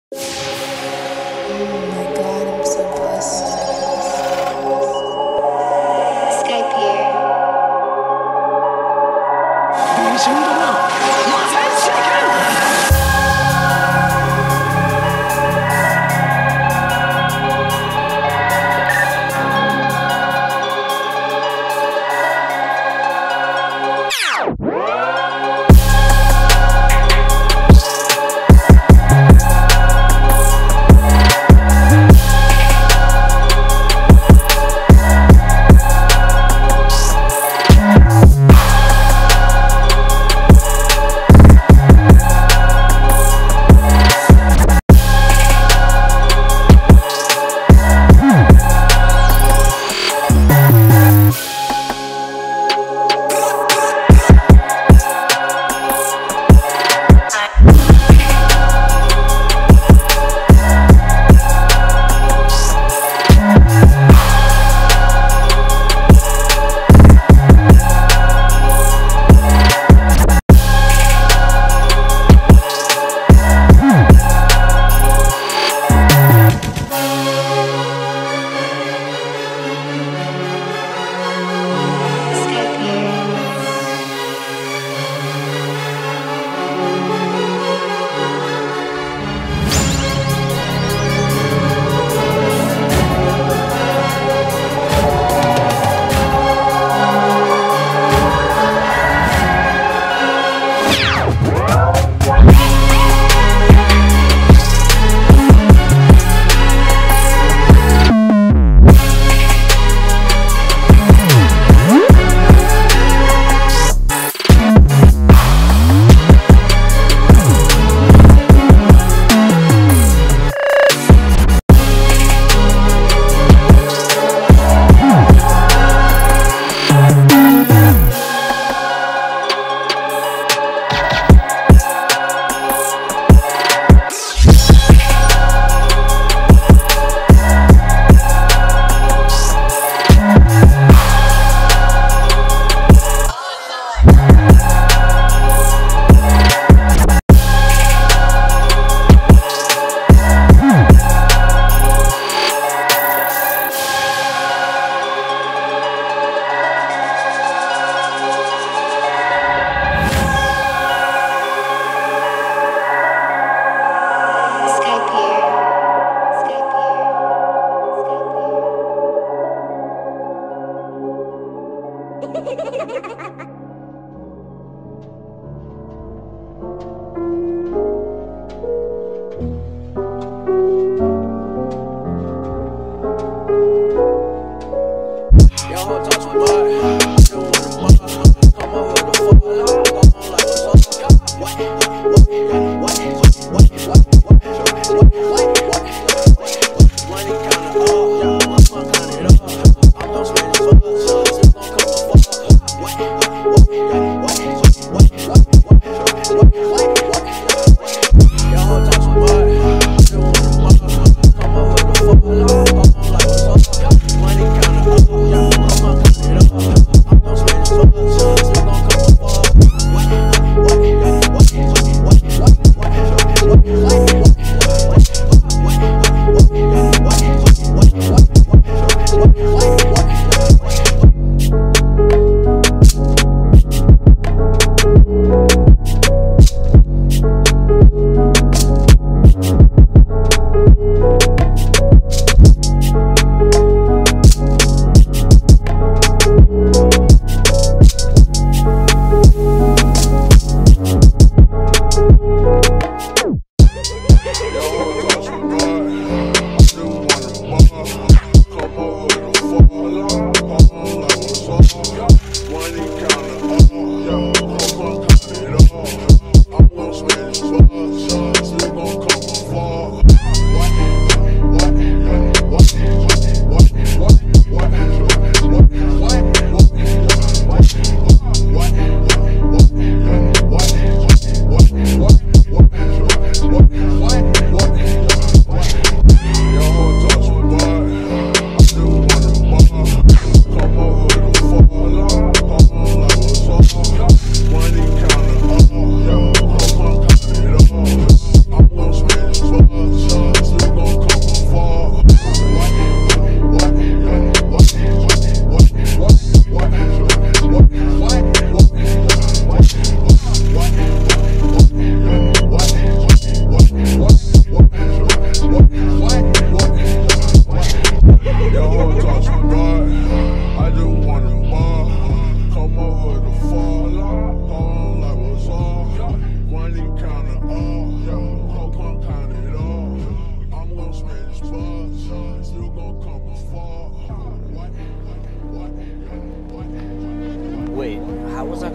Oh my God, I'm so blessed. Skype here. レジェンドがまさに世間。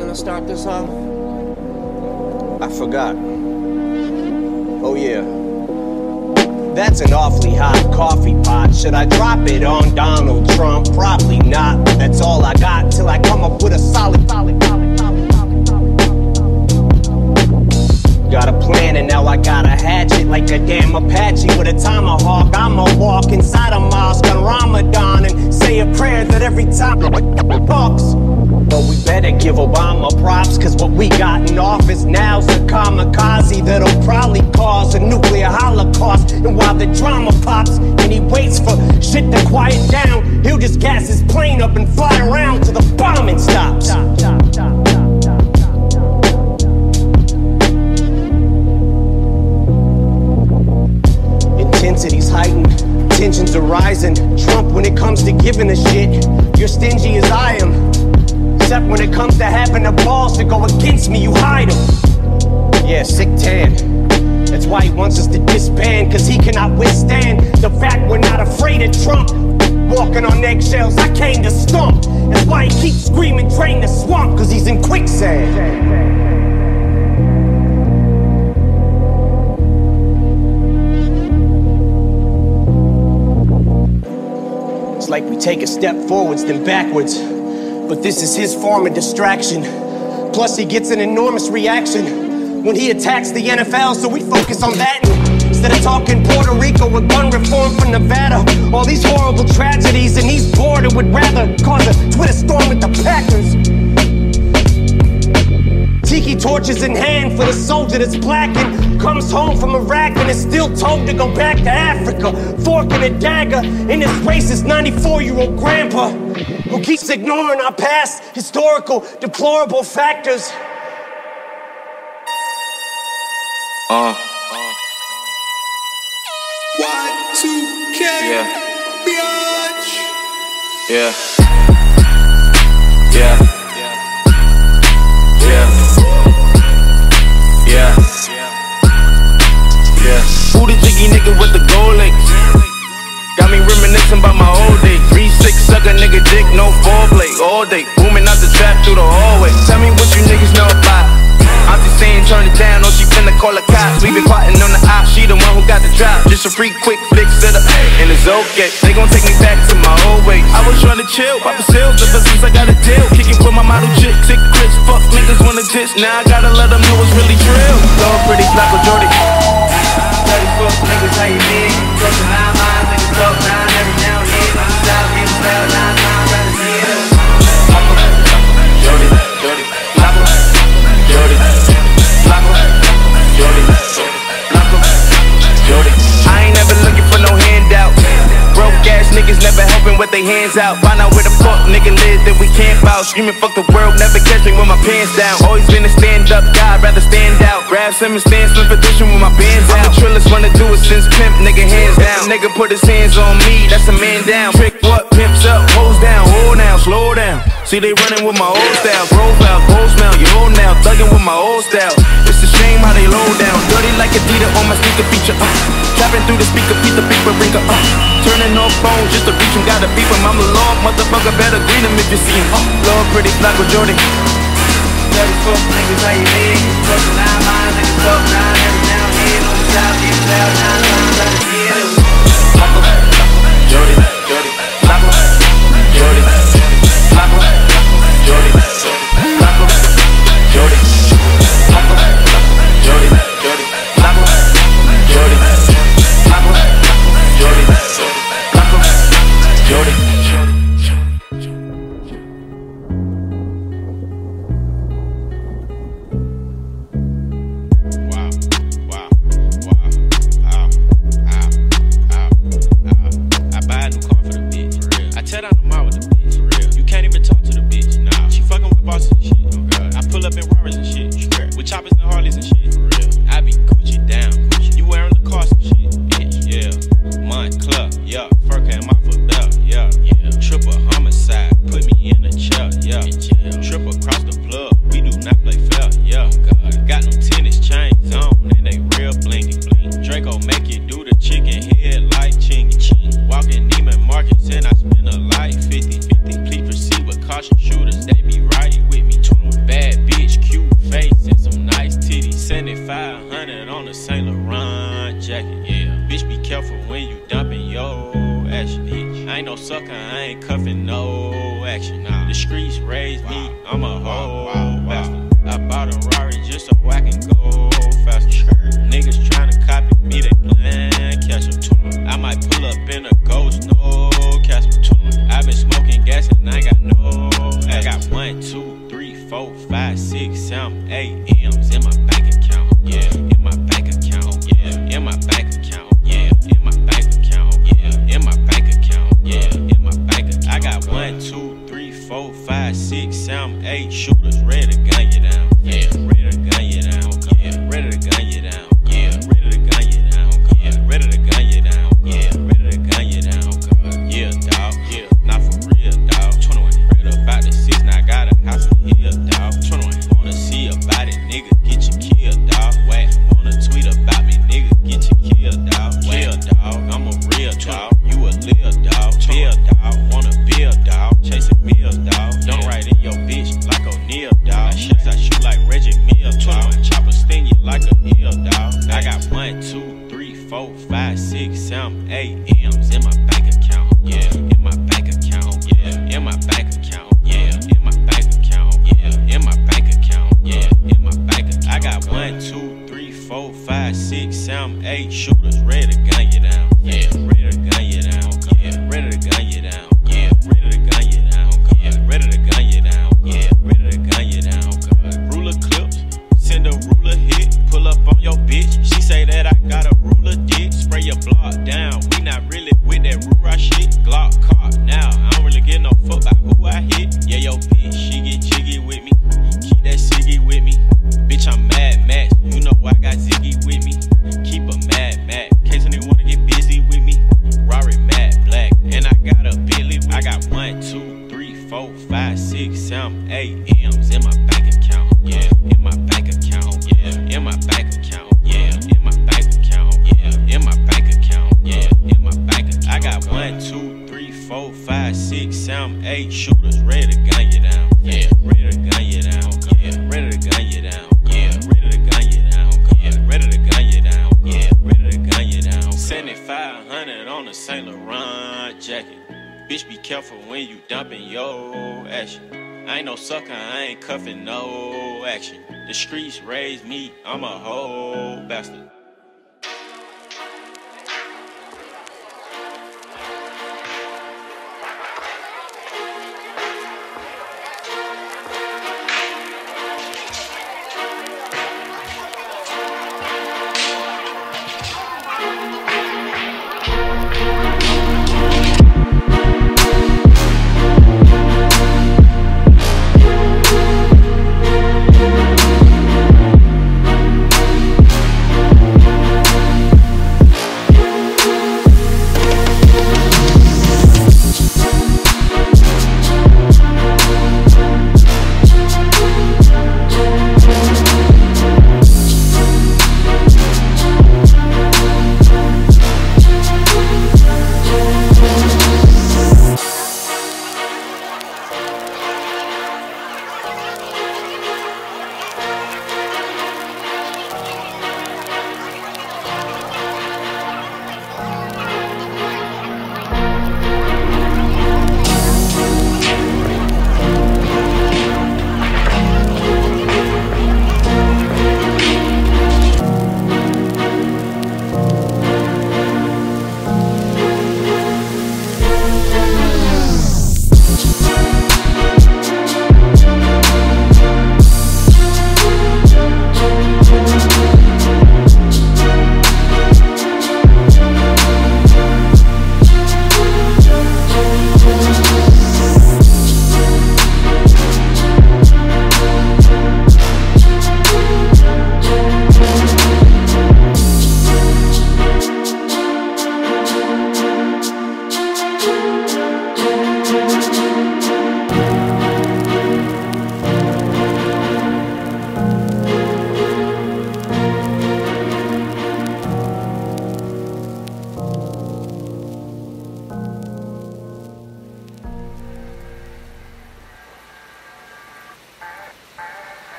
gonna start this off? I forgot. Oh yeah. That's an awfully hot coffee pot. Should I drop it on Donald Trump? Probably not. But that's all I got till I come up with a solid. Got a plan and now I got a hatchet like a damn Apache with a tomahawk. I'ma walk inside a mosque on Ramadan and say a prayer that every time talks. But we better give Obama props, cause what we got in office now's a kamikaze that'll probably cause a nuclear holocaust. And while the drama pops and he waits for shit to quiet down, he'll just gas his plane up and fly around till the bombing stops. Intensity's heightened, tensions are rising. Trump, when it comes to giving a shit, you're stingy as I am. Except when it comes to having the balls to go against me, you hide them. Yeah, sick tan. That's why he wants us to disband, cause he cannot withstand the fact we're not afraid of Trump. Walking on eggshells, I came to stomp. That's why he keeps screaming, drain the swamp, cause he's in quicksand. It's like we take a step forwards, then backwards. But this is his form of distraction. Plus he gets an enormous reaction when he attacks the NFL, so we focus on that. Instead of talking Puerto Rico with gun reform from Nevada, all these horrible tragedies, and he's bored and would rather cause a Twitter storm with the Packers. Tiki torches in hand for the soldier that's black and comes home from Iraq and is still told to go back to Africa. Fork and a dagger in his racist 94-year-old grandpa who keeps ignoring our past historical deplorable factors. Y2K, yeah, bitch. yeah, yeah, yeah, yeah, yeah. Who the jiggy nigga with the gold links? Got me reminiscing about my old days. 3-6 suck a nigga dick, no foreplay all day. Booming out the trap through the hallway. Tell me what you niggas know about. I'm just saying turn it down, or she finna call the cops. We been plotting on the op, she the one who got the drop. Just a free quick fix to the and it's okay. They gon' take me back to my old ways. I was trying to chill, pop the sales ever since I got a deal. Kicking with my model chick, sick Chris, fuck niggas wanna tits. Now I gotta let them know it's really drill. Lord pretty black with Jordy. 30 fuck niggas, how you been? Crossing 9 lines, niggas talk 9 every now and then. I'm just out here, spell 9 times, rather see it. Jordy, Jordy, Flacco, Jordy, Flacco, Jordy, Flacco, Jordy. I ain't never looking for no handout. Broke ass niggas never helping with their hands out. Find out where the fuck nigga live, then we camp out. Screaming fuck the world, never catch me with my pants down. Always been a stand up guy, rather stand out. Grab some and stand some position with my bands out. I'm the trillest, wanna do it since pimp, nigga hands down. Nigga put his hands on me, that's a man down. Trick what, pimps up, hoes down, hold now, slow down. See they running with my old style, profile, gold smell, you old now, thugging with my old style. It's a shame how they low down, dirty like Adidas on my sneaker feature. Trapping through the speaker, beat the beeper ringer. Turning off phones just to reach him, gotta beep him. I'm the Lord, motherfucker, better green him if you see him. Lord pretty black with Jordy. 30 fuck niggas, how you been? Crossing 9 lines, niggas talk 9 every now and then. On the south, get loud 9 times, let it see it. Jordy, Jordy, Flacco, Jordy, Flacco, Jordy, Flacco, Jordy, Flacco, Jordy, Jordy, Flacco, Jordy, Flacco, Jordy, Flacco, Jordy. Shooters, they be riding with me. Bad Bitch, be careful when you dumping your action. I ain't no sucker, I ain't cuffing no action. The streets raised me, I'm a whole bastard. I bought a Rari just so I can go faster. Niggas tryna copy me, they playin' catch up. I might pull up in a ghost, no Casper. I been smoking gas and I ain't got no. I got 1, 2, 3, 4, 5, 6, 7, 8 M's in my bank account. Yeah, in my bank account. Yeah, in my bank account. Yeah, in my bank account. Yeah, in my bank account. Yeah, in my bank account. I got 1, 2, 3, 4, 5, 6, 7, 8 shooters ready to gun you down. Yeah, ready to gun you down. Yeah, ready to gun you down. Yeah, ready to gun you down. Yeah, ready to gun you down. Yeah, ready to gun you down. Yeah, dog. Yeah, not for real, dog. 21. Read about the 6, now I got a house in here, dog. 21. Wanna see about it, nigga, get you killed, dog. Whack. Wanna tweet about me, nigga, get you killed, dog. Kill, dog. I'm a real dog. You a lil dog. Bill, dog. Wanna build, dog. Chasing meals, dog. Don't write in your bitch like O'Neal, dog. I shoot like Reggie Mills, dog. Chopper sting you like a eel, dog. I got 1, 2, 3, 4, 5, 6, 7, 8 M's in my bank account. Yeah, in my bank account. Yeah, in my bank account. Yeah, in my bank account. Yeah, in my bank account. Yeah, in my bank account. I got 1, 2, 3, 4, 5, 6, 7, 8 shooters ready to gun you down. Yeah, ready to gun you down. Yeah, ready to gun you down. Yeah, ready to gun you down. Yeah, ready to gun you down. Yeah, ready to gun you down. Ruler clips, send a ruler hit, pull up on your bitch. She say that I got a ruler dick, spray your block down. We not really with that Rura shit. Glock caught now, I don't really give no fuck about who I hit. Yeah, yo bitch, she get jiggy with me, keep that Siggy with me. Bitch, I'm Mad Max, you know I got Ziggy with me. Keep a Mad Max, in case anyone wanna get busy with me. Rari Mad Black, and I got a Billy with me. I got 1, 2, 3, 4, 5, 6, 7, 8 M's in my bank account. Yeah, in my bank account. Yeah, in my bank account. Yeah, in my bank account. Yeah, in my bank account. Yeah, in my bank account. I got 1, 2, 3, 4, 5, 6, 7, 8 shooters ready to gun you down. Yeah, ready to gun you down. Yeah, ready to gun you down. Yeah, ready to gun you down. Yeah, ready to gun you down. Yeah, ready to gun you down. 7500 on a Saint Laurent jacket. Bitch, be careful when you dumping your action. I ain't no sucker, I ain't cuffing no action. The streets raised me, I'm a whole bastard.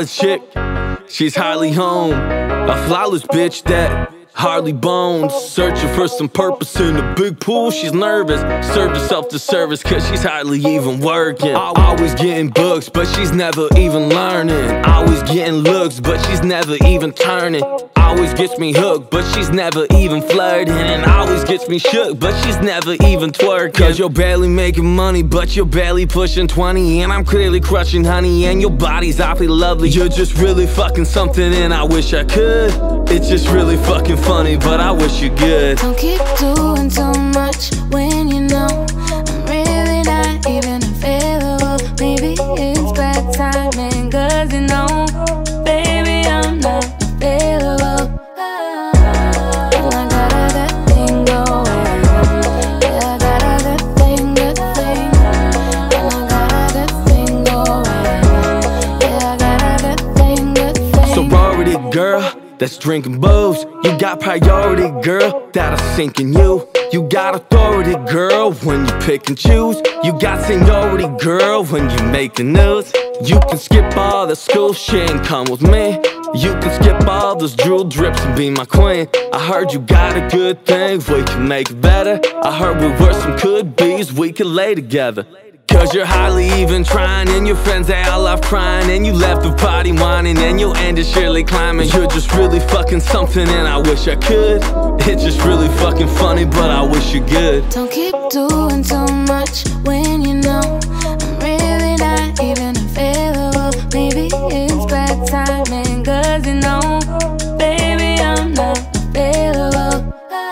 chick, she's hardly home. A flawless bitch that hardly bones. Searching for some purpose in the big pool, she's nervous. Served herself to service cause she's hardly even working. Always getting books, but she's never even learning. Always getting looks, but she's never even turning. Always gets me hooked, but she's never even flirting. And always gets me shook, but she's never even twerking. Cause you're barely making money, but you're barely pushing 20. And I'm clearly crushing honey, and your body's awfully lovely. You're just really fucking something, and I wish I could. It's just really fucking funny, but I wish you good. Don't keep doing too much when you know I'm really not even available. Maybe it's bad timing, cause you know, baby, I'm not available. And I got that thing going. Yeah, I got that thing, good thing. And I got that thing going. Yeah, I got that thing, good thing. Sorority girl that's drinking booze. You got priority, girl, that'll sink in you. You got authority, girl, when you pick and choose. You got seniority, girl, when you make the news. You can skip all the school shit and come with me. You can skip all those drool drips and be my queen. I heard you got a good thing, we can make it better. I heard we were some could-be's, we could lay together. Cause you're hardly even trying, and your friends they all off crying. And you left the party whining, and you'll end it surely climbing. You're just really fucking something, and I wish I could. It's just really fucking funny, but I wish you good. Don't keep doing too much when you know I'm really not even available. Maybe it's bad timing, cause you know, baby, I'm not available.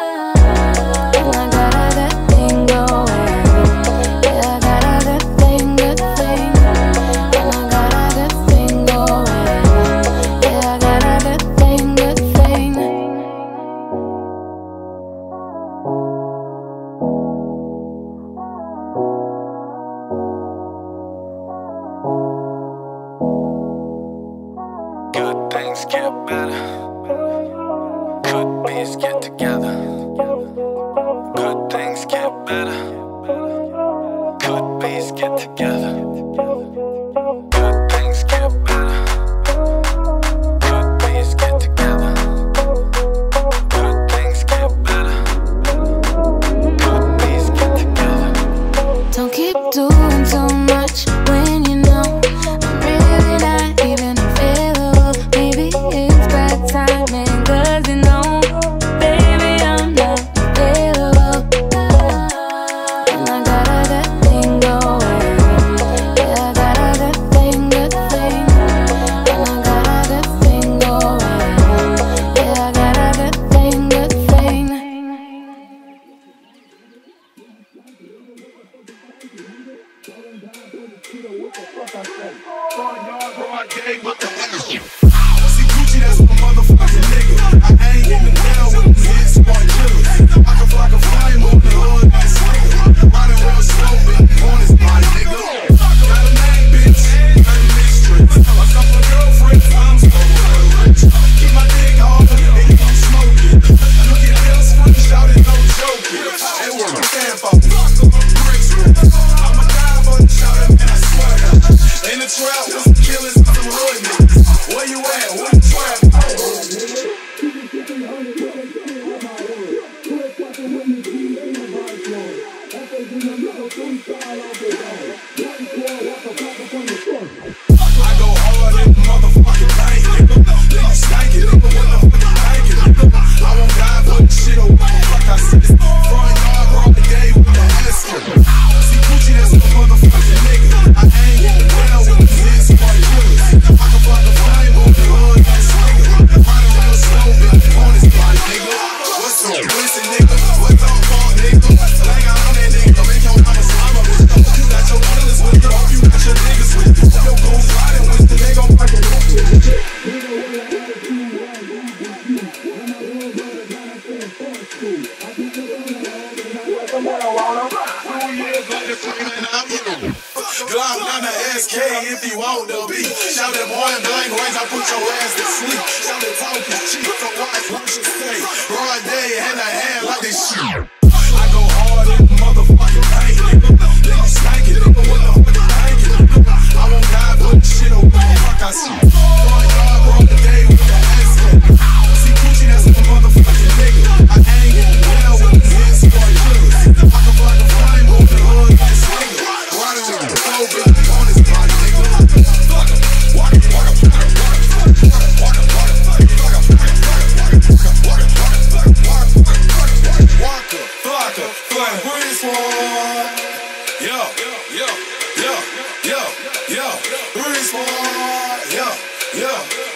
And I got that thing going. Yeah, I got that thing, good thing. And I got that thing going. Yeah, I got that thing, good thing. Good things get better. Good bees get together. Good things get better. Good bees get together. Good things get better. Good bees get together. Good things get better. Good bees get together. Don't keep doing too much when you know I'm really not even available. Maybe it's bad timing, cause you know, baby, I'm not available. And I got that thing going. Yeah, I got that thing, good thing. And I got that thing going. Yeah, I got that thing, good thing. See Gucci, that's my motherfucking nigga. I ain't even down with them hit smart killers. I can fly a flame on the hood, ass nigga. Riding real slow, big corners, my nigga. Got a name, bitch, got a mistress. A couple of girlfriends, I'm so rich. Keep my dick hard, and you smoking. Look at this, shouting, no joking. And what I'm saying for bricks, I'm a dive on the shout, and I swear. In the trap, with some killers, some hood niggas. Where you at? What the trap? I go hard in the motherfucking bank, nigga. Then you stank it, nigga. What the fuck you thinking, nigga? I won't die for the shit or what the fuck I said. Front yard, bro, the day with the ass. See Gucci, that's my motherfucking nigga. I ain't even down with the hit smart killers. I can fly the flame on the hood, ass nigga. Riding real slow, big corners, my nigga. What's up, pussy nigga? What's up, fuck nigga? Like I'm on that nigga, make your mama slime up with you. You got your killers with you, you got your niggas with you. Yo, go riding with you, they gon' fucking with you. Glock on the SK if you want to be. Shout that boy in blank ways, I put your ass to sleep. Shout that talk is cheap, so watch what you say. Broad day, hand to hand like this shit. I go hard in the motherfucking paint, nigga. Then you stank it, nigga. What the fuck you thinking, nigga? I won't die for the shit or what the fuck I see.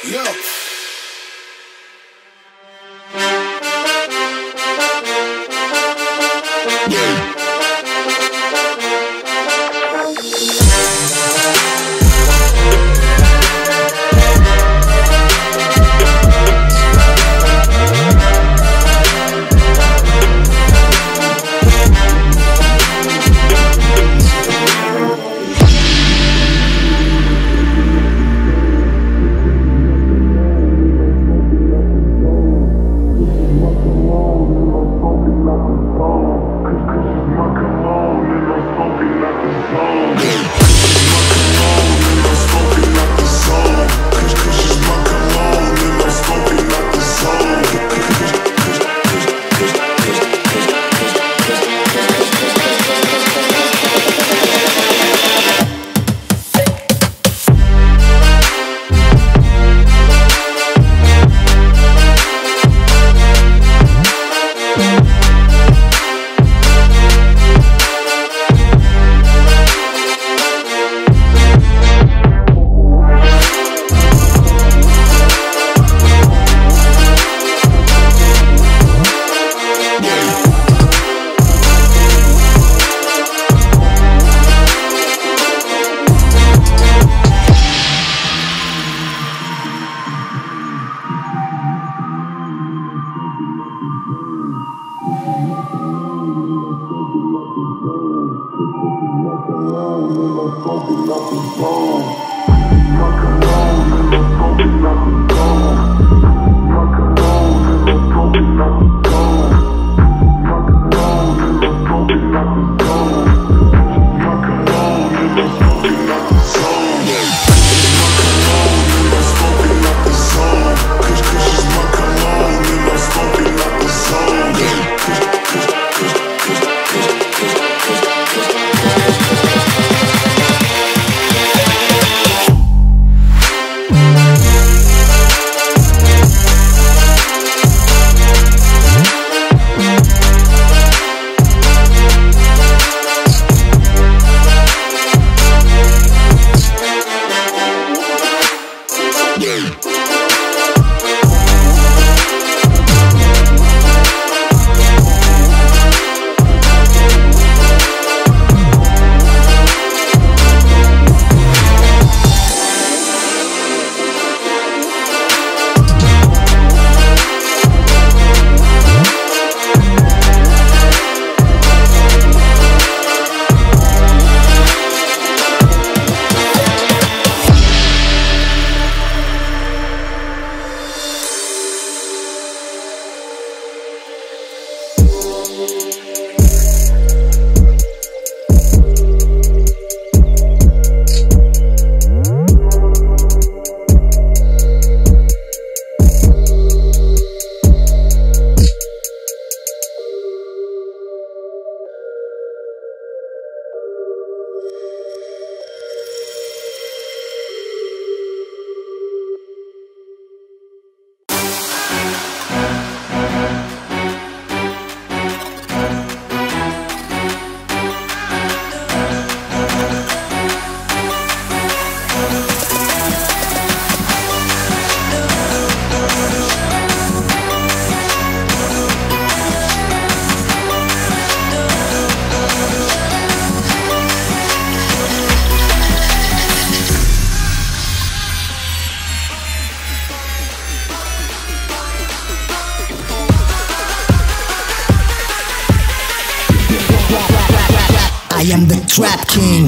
I am the Trap King.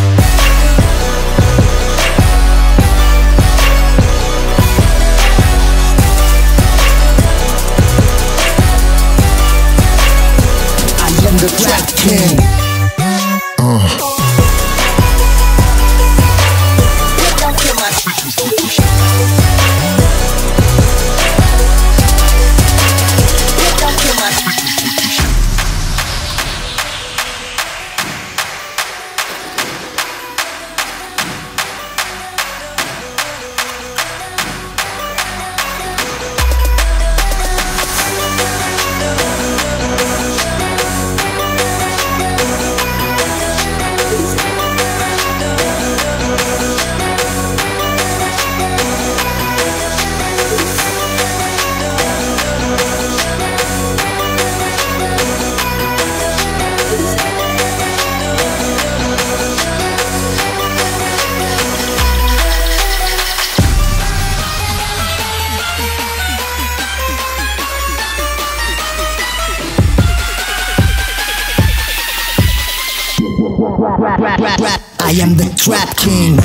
I am the Trap King. I am the Trap King.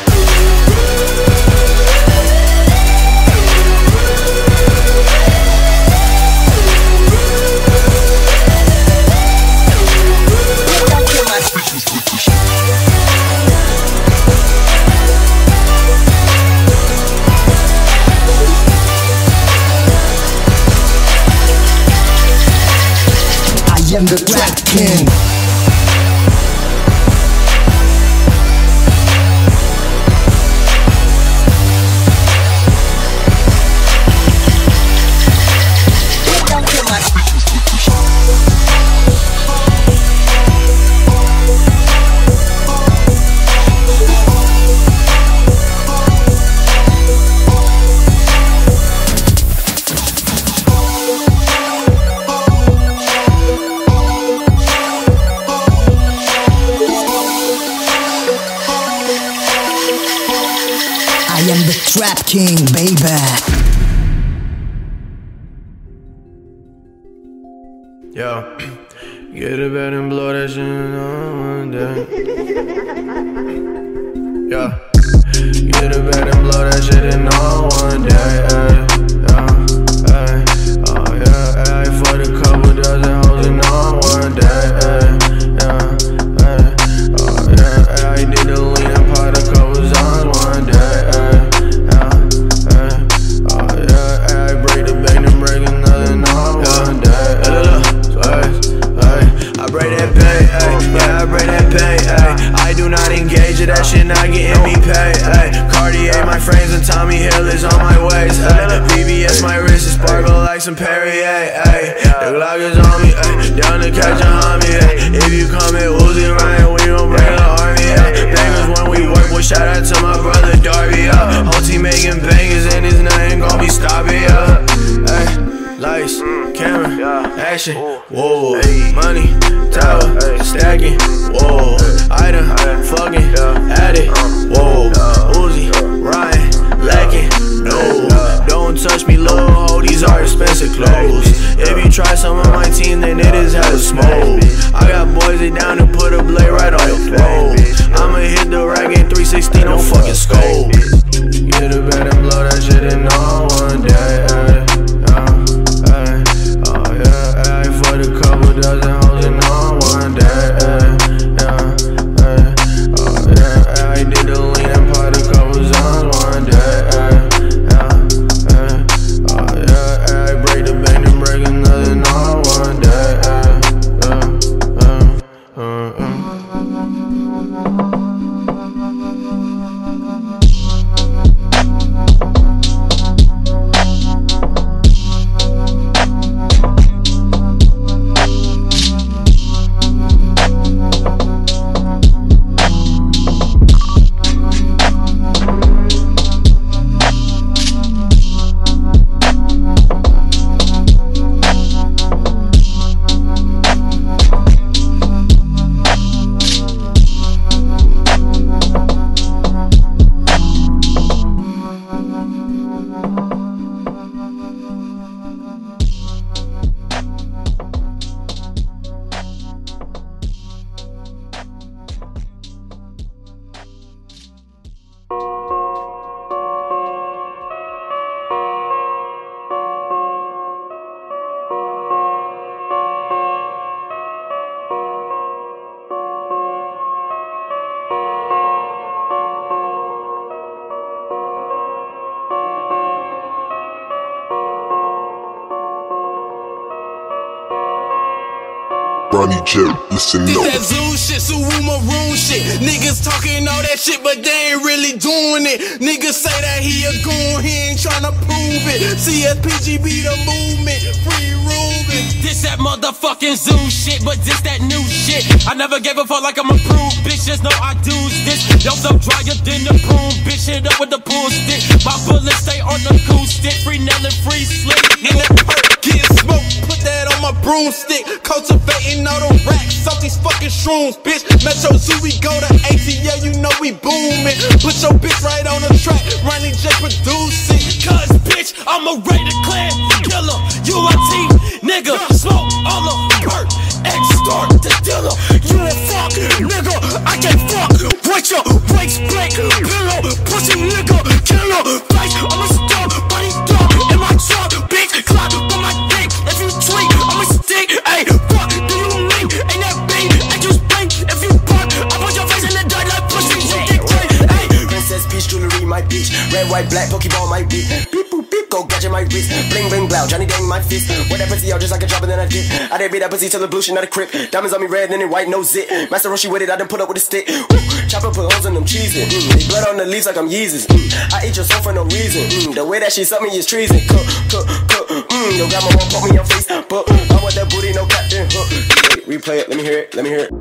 I am the Trap King. I am the Trap King, baby. Yo, get a bed and blow that shit on one day. Yo, get a bed and blow that shit in on one day. Oh yeah, for the couple dozen hoes in on one day. Oh yeah, I did the lean and pot a couple zones one day. That shit not getting me paid, ayy. Cartier, my frames, and Tommy Hilfiger on my waist, ayy. VVS, my wrist is sparkle like some Perrier, ayy. The Glock is on me, ayy. Down to catch a homie, ayy. If you come in Uzi Ryan, we gon' bring the army, ayy. Bangers when we work, boy, shout out to my brother Darby, whole team making bangers, and there's nothing gon' be stopping, ayy. Lights, camera, action, whoa. Money, tower, stacking, whoa. Item, fucking, addict, whoa. Uzi, Ryan, lacking, no. Don't touch me, little ho, these are expensive clothes. If you try some of my team, then it is hella smoke. I got boys that down to put a blade right on your throat. I'ma hit the rack in 316, no fucking scope. Get a bed and blow that shit in all one day. For the couple dozen hoes in all one day. I did the lean and pot a couple zones one day. I break the bank and break another in all one day. Ronnie J, listen This up. that zoo shit, Suwu Maroon shit. Niggas talking all that shit, but they ain't really doing it. Niggas say that he a goon, he ain't tryna prove it. CSPGB the movement, free Ruben. This that motherfucking zoo shit, but this that new shit. I never gave a fuck like I'm approved, bitch, just know I do this. Yo, so drier than the broom, bitch, hit up with the pool stick. My bullets stay on the cool stick, free Nell and free Slick. In that perk, get smoked, put that on my broomstick. Cultivating all the racks off these fucking shrooms, bitch. Metro Zoo, we go to ATL, you know we booming. Put your bitch right on the track, Ronnie J producing. Cause bitch, I'm a rated clan killer. UIT, nigga, smoke all the perk, X-Start the dealer. you a fuck nigga. I can fuck with your waist break pillow, pussy nigga, killer, face. I'm a star, body dog in my truck, big clock on my dick. If you tweet, I'm a stick. Hey, fuck do you mean? Ain't that big? I just blink. If you buck, I put your face in the dirt like pussy. You get great. Hey, Princess Peach jewelry, my bitch. Red, white, black, Pokeball, my beat. Beep boop beep, go gadget my wrist. Bling bling blow, Johnny Dang my fist. Wear that pussy out just like a drop and then I dip. I did beat that pussy till the blue shit not a crip. Diamonds on me red and then white, no zit. Master Roshi with it, I done put up with a stick. Chopper put holes in them cheeses. They blood on the leaves like I'm Yeezus. I ate your soul for no reason. The way that she suck me is treason. Cook. Your grandma won't put me in your face. But I want that booty, no captain hook. Replay it, let me hear it, let me hear it.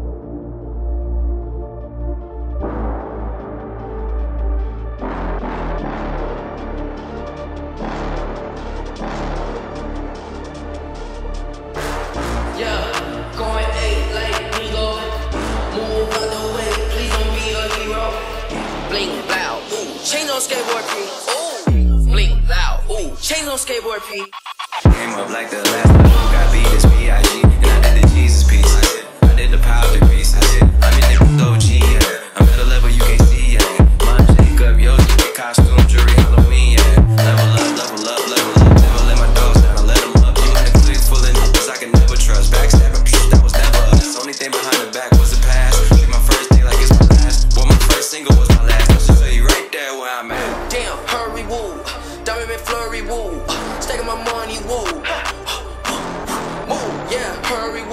Chains on skateboard P. Ooh, blink loud. Ooh, chains on skateboard P. Came up like the last one who got beat as P.I.G. And I did the Jesus piece. I did the power degrees. I'm in the OG. I'm at a level you can't see. Mine Jacob, yo, costume, jewelry, Halloween. Level up. Never let my dogs down. I let them up. You had cliques full of niggas I can never trust. Backstabbing, that was never us. Only thing behind the back was the past. Treat my first day like it's my last. Well, my first single was my last. Damn, hurry, woo. Diamond McFlurry, woo. Stacking my money, woo. Woo, yeah, hurry, woo.